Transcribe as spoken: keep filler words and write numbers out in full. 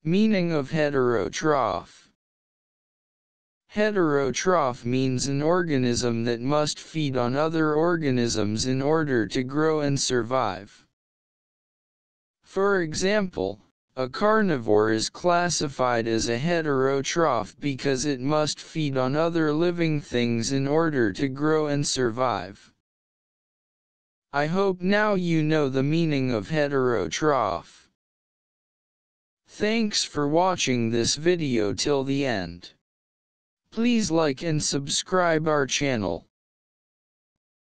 Meaning of heterotroph. Heterotroph means an organism that must feed on other organisms in order to grow and survive. For example, a carnivore is classified as a heterotroph because it must feed on other living things in order to grow and survive. I hope now you know the meaning of heterotroph. Thanks for watching this video till the end. Please like and subscribe our channel.